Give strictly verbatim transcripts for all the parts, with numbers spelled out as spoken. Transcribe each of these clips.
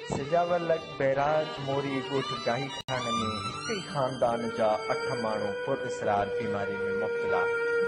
Sujawal barrage मोरी ॻोठ गाही खान में हिक ई ख़ानदान जा अठ माण्हू पुरइसरार बीमारी में मुब्तला।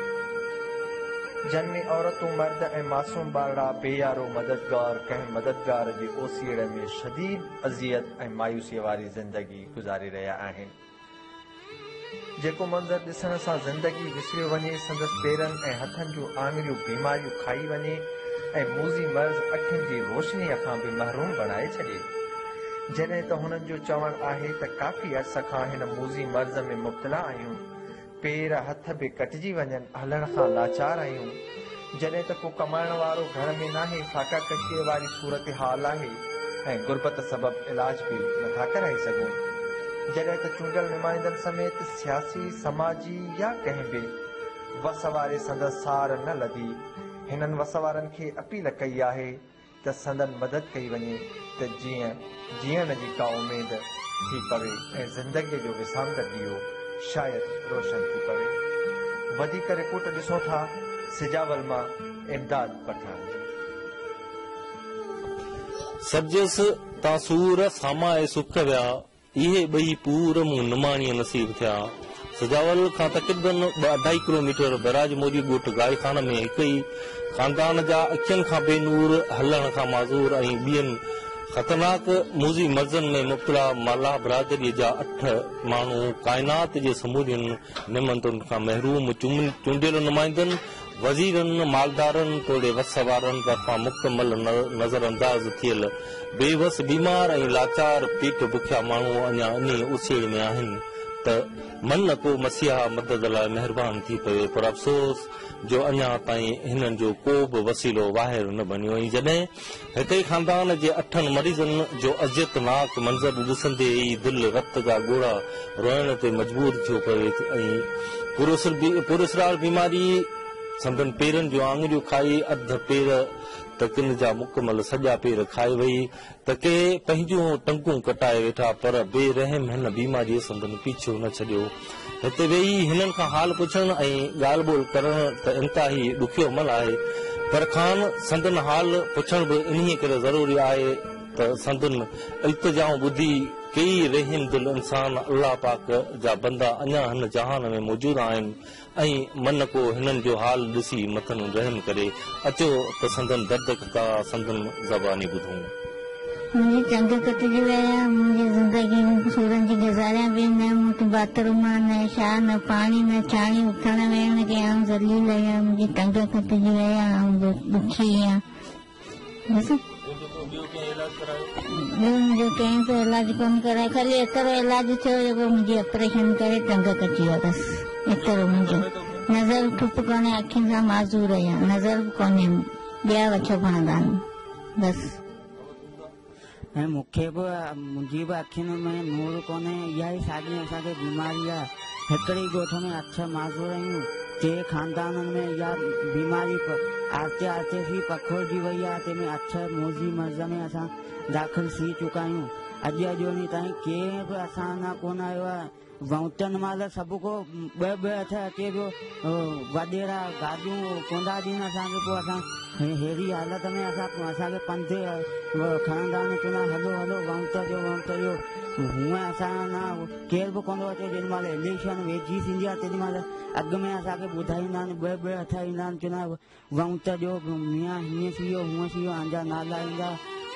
जन में औरतूं मर्द ऐं मासूम ॿारड़ा बेयारो मददगार कंहिं मददगार जी ओसीड़ में शदीद अज़ियत ऐं मायूसीअ वारी ज़िंदगी गुज़ारे रहिया आहिनि। जेको मंज़र ॾिसण सां ज़िंदगी विसरियो वञे, संदसि पेरनि ऐं हथनि जूं आङिरियूं बीमारियूं खाई वञे ऐं मूज़ी मर्ज़ अखियुनि जी रोशनीअ खां बि महरूम बणाए छॾे। जॾहिं त हुननि जो चवणु आहे त काफ़ी अर्स खां हिन मूज़ी मर्ज़ में मुब्तला आहियूं, पेर हथ बि कटिजी वञनि, हलण खां लाचार आहियूं। जॾहिं त को कमाइण वारो घर में नाहे, फाका कशीअ वारी सूरत हाल आहे ऐं गुरबत सबबि इलाज बि नथा कराए सघूं। जॾहिं त चूंडियल नुमाइंदनि समेत सियासी, समाजी या कंहिं बि वस वारे संदसि सार न लधी, हिननि वस वारनि खे अपील कई आहे त संदन मदद कई वञे त जीअं जीअण जी का उमेद थी पवे ऐं ज़िंदगीअ जो विसांदड़ ॾीओ शायदि रोशन थी पवे। वधीक रिपोर्ट ॾिसो था सिजावल मां इमदाद पठान जी। सब्जस तासूर सामाए सुख विया, इहे ॿई पूर मूं निमाणीअ नसीब थिया। सिजावल खां तक़रीबन ॿ अढाई किलोमीटर बैराज मोरी ॻोठ गाही खान में हिक ई ख़ानदान जा अखियुनि खां बेनूर, हलण खां माज़ूर ऐं ॿियनि ख़तरनाक मूज़ी मर्ज़नि में मुब्तला माला बिरादरीअ जा अठ माण्हू काइनात जे समूरियुनि निमतुनि खां महरूम, चूंडियल नुमाइंदनि, वज़ीरनि, मालदारनि तोड़े वस वारनि तरफ़ां मुकमल नज़र अंदाज़ थियल बेवस, बीमार ऐं लाचार पेट बुखिया माण्हू अञा इन उछेड़ में आहिनि त मन को मसीहा मदद लाइ महिरबानी थी पवे। पर अफ़सोस जो अञा ताईं हिननि जो को बि वसीलो वाहिर न बणियो। ऐं जॾहिं हिक ई ख़ानदान जे अठनि मरीज़नि जो अज़ियतनाक मंज़र ॾिसंदे ई दिलि रत जा ॻोढ़ा रोइण ते मजबूर थियो पवे ऐं पुरइसरार बीमारी संदन पेरनि जूं आङिरियूं खाई अध पेर त किन जा मुकमल सॼा पेर खाए वई त के पंहिंजूं टंगूं कटाए वेठा, पर बेरहम हिन बीमारीअ संदन पीछो न छॾियो। हिते वेही हिननि खां हाल पुछण ऐं ॻाल्हि ॿोल करण त इंतिहाई ॾुखियो अमल आहे, पर खान संदन हाल पुछण बि इन्हीअ करे ज़रूरी आहे त संदन इल्तिजाऊं ॿुधी कई रहीम दिल इंसान अल्लाह पाक जा बंदा अञा हिन जहान में मौजूद आहिनि ऐं मन को हिननि जो हाल ॾिसी मथन रहम करे। अचो त संदन दर्द का संदन ज़बानी ॿुधूं। मुझे चंग कटिजी विया, मुंहिंजी ज़िंदगी में सूरनि जी गुज़ारिया बि न, मूंखे बाथरूम न छा न पाणी न चाणी, उथण वेहण खे आउं ज़लील आहियां, मुंहिंजी टंग कटिजी विया, आउं दुखी आहियां। बसि ॿियो मुंहिंजो कंहिं बि इलाज कोन कराए, ख़ाली एतिरो इलाज थियो जेको मुंहिंजी ऑपरेशन करे टंग कटी विया, बसि एतिरो। मुंहिंजो नज़र ठुप कोन्हे, अखियुनि सां माज़ूर आहियां, नज़र बि कोन्हे, ॿिया वठ पवंदा आहिनि, बसि। ऐं मूंखे बि मुंहिंजी बि अखियुनि में नूर कोन्हे, इहा ई साॻी असांखे बीमारी आहे। हिकिड़ी ॻोठ में अठ माज़ूर आहियूं, टे ख़ानदाननि में इहा बीमारी आहिस्ते आहिस्ते सी पखोड़जी वई आहे। तंहिंमें अठ मूज़ी मर्ज़ में असां दाख़िल थी चुका आहियूं। अॼु अॼु ॾींहुं ताईं कंहिं बि असां अञा कोन आयो आहे। वहुटनि महिल सभु को ॿ ॿ हथ अचे पियो, वॾेरा गाॾियूं कोंदा ॾींदा असांखे, पोइ असां अहिड़ी हालत में असां असांखे पंधु खणंदा आहिनि, चवंदा हलो हलो वहुट जो वहुट जो। हूअं असां न केर बि कोन अचे, जेॾी महिल इलेक्शन वेझी थींदी आहे तेॾी महिल अॻु में असांखे ॿुधाईंदा आहिनि, ॿ ॿ हथ ईंदा आहिनि, चवंदा वहुट जो मियाँ हीअं थी वियो हूअं थी वियो, अञा नाला ईंदा।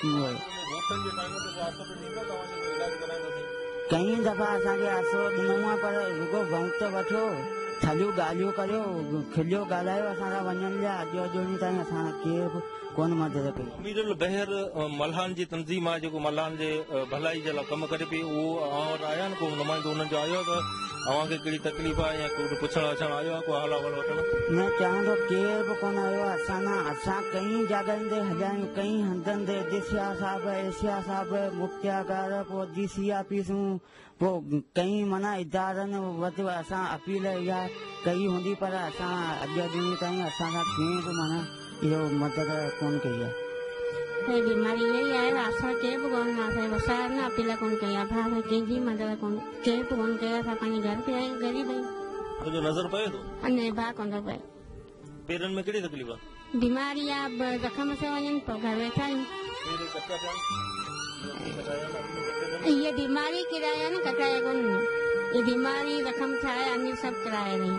कई दफ़ा असांखे आसरो ॾिनो आहे, पर रुगो वहुट वठो, थलियूं ॻाल्हियूं करियो, खिलियो ॻाल्हायो असां सां वञण लाइ। अॼु अॼु ॾींहुं ताईं असां केर बि कोन मदद कई। अमीरुल बहर मल्हान जी तंज़ीम आहे जेको मल्हान जे भलाई जे लाइ कमु करे पई, उहो अवां वटि आया आहिनि, को नुमाइंदो हुननि जो आयो आहे त अव्हांखे कहिड़ी तकलीफ़ आहे या को पुछणु अचणु आयो आहे, को हाल अहिवाल वठणु? न चवंदो केर बि कोन आयो आहे। असां न असां कई जॻहियुनि ते हलिया आहियूं, कई हंधनि ते डिसिया साहिब, एशिया साहिब, मुख्तियागार, पोइ डी सी ऑफिसूं, पोइ कई माना इदारनि वटि असां अपील इहा कई हूंदी, पर असां अॼु ॾींहं ताईं असां खां कंहिं बि माना इहो मदद कोन कई आहे। बीमारी यही आहे, असां केर बि कोन असां असां न अपील कोन कई आहे, भाउ कंहिंजी मदद कोन केर बि कोन कयो। असां पंहिंजे घर ते आहियूं, ग़रीब आहियूं। तुंहिंजो नज़र पए थो? अने भाउ कोन थो पए। पेरनि में कहिड़ी तकलीफ़ आहे? बीमारी आहे, ज़ख़म से वञनि पोइ घर वेठा आहियूं। ये बीमारी किराया न कटाए कोन ये बीमारी रकम ठाहे अन्य सब कराए नहीं।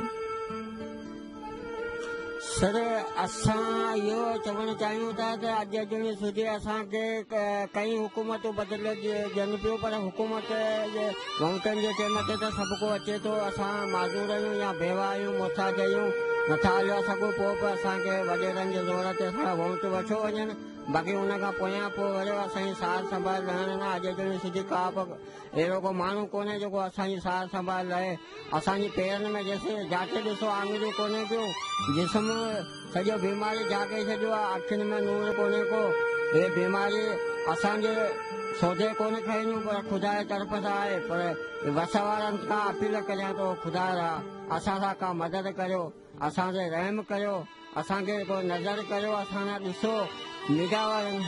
सर असां इहो चवणु चाहियूं था त अॼु ॾींहुं सुधी असांखे कई हुकूमतूं बदिलजनि पियूं पर हुकूमत जे वोटनि जे टाइम ते त सभु को अचे थो। असां माज़ूर आहियूं या बेवा आहियूं मोथाज आहियूं नथा हलियो सघूं पोइ बि असांखे वॾेरनि जे ज़ोर ते असां वोट वठो वञनि। बाक़ी हुन खां पोयां पोइ वरी असांजी सार संभाल रहण न अॼु ॾींहुं सुधी का बि अहिड़ो को माण्हू कोन्हे जेको असांजी सार संभाल रहे। असांजी पेरनि में जैसे जाके ॾिसो आङुरियूं कोन्हे पियो जिस्म सॼो बीमारी जागे छॾियो आहे अखियुनि में नूर कोन्हे को। हे बीमारी असांजे सौदे कोन्हे खाईंदियूं पर ख़ुदा जे तरफ़ सां आहे। पर वस वारनि खां अपील करियां थो ख़ुदा असां सां का मदद करियो असां ते रहम करियो असांखे को नज़र करियो असां न ॾिसो निगाह वारनि।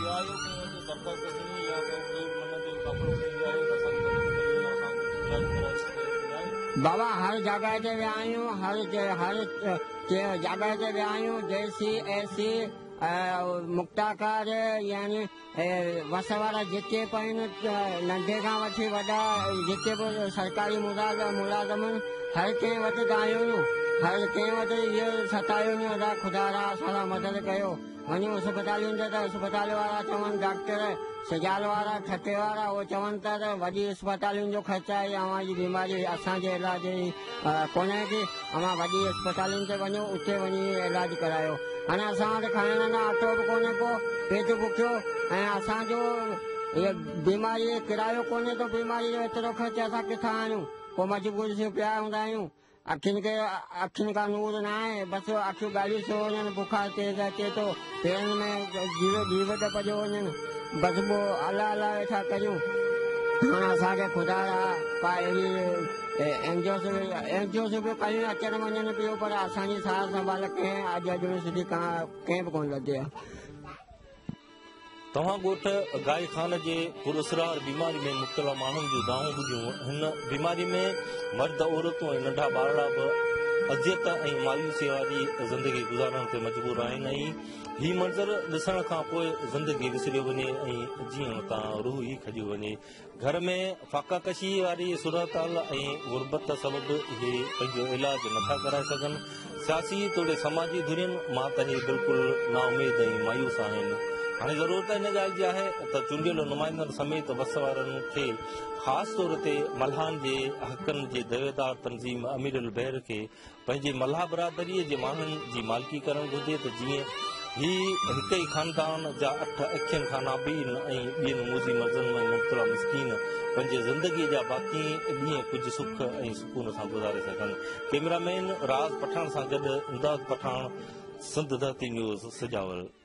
बाबा हर जगह ते विया आहियूं हर हर जगह ते विया आहियूं जैसी ऐसी मुक्ताकार यानी वस वारा जेके बि आहिनि नंढे खां वठी वॾा जेके बि सरकारी मुलाज़िम मुलाज़िम हर कंहिं वटि त आहियूं हर कंहिं वटि इहो सतायूं अदा ख़ुदा असां मदद कयो। वञूं अस्पतालुनि ते त अस्पताल वारा चवनि डॉक्टर सिजाल वारा ठटे वारा उहे चवनि था त वॾी अस्पतालुनि जो ख़र्चा आहे अव्हां जी बीमारी असांजे इलाज जी कोन्हे की अव्हां वॾी अस्पतालुनि ते वञो उते वञी इलाज करायो। हाणे असां वटि खाइण लाइ ऑटो बि कोन्हे को पेट बुखियो ऐं असांजो इहे बीमारी किरायो कोन्हे त बीमारी जो एतिरो ख़र्चु असां किथां आणियूं। पोइ मजबूरी से पिया हूंदा आहियूं अखियुनि खे अखियुनि खां नूर न आहे बसि अखियूं ॻाढ़ियूं छो वञनि बुखार तेज़ अचे थो पेरनि में जीव जीव टप जो वञनि बसि पोइ अला अला वेठा करियूं। हाणे असांखे ख़ुदा का अहिड़ी एनजिओस एनजिओस बि कयूं अचनि वञनि पियो पर असांजी सार संभाल कंहिं अॼु अॼु सिधी का कंहिं बि कोन लॻे आहे। तव्हां ॻोठ गाय खान जे पुरअसरार बीमारी में मुब्तला माण्हुनि जूं दाऊं ॿुधियूं। हिन बीमारी में मर्द औरतूं ऐं नंढा ॿारड़ा बि अज़ियत ऐं मायूसीअ वारी ज़िंदगी गुज़ारण ते मजबूर आहिनि ऐं हीउ मंज़र ॾिसण खां पोइ ज़िंदगी विसरियो वञे ऐं जीअण तां रूह ई खॼियो वञे। घर में फाकाकशी वारी सूरत हाल ऐं गुरबत सबबि इहे पंहिंजो इलाज नथा कराए सघनि। सियासी तोड़े समाजी धुरियुनि मां त इहे बिल्कुलु नाउमेद ऐं मायूस आहिनि। हाणे ज़रूरत हिन ॻाल्हि जी आहे त चूंडियल नुमाइंदनि समेत वस वारनि खे ख़ासि तौर ते मल्हान जे हक़नि जे दावेदार तंज़ीम अमीर उल बहर खे पंहिंजे मल्हा बिरादरीअ जे माण्हुनि जी मालिकी करणु घुरिजे त जीअं ही हिक ई ख़ानदान जा अठ अखियुनि खां नाबीन ऐं ॿियनि मूज़ी मर्ज़नि में मुब्तला मिसकीन पंहिंजे ज़िंदगीअ जा बाक़ी ॾींहं कुझु सुख ऐं सुकून सां गुज़ारे सघनि। कैमरामैन राज पठान सां गॾु इमदाद पठान, सिंध धरती न्यूज़, सजावल।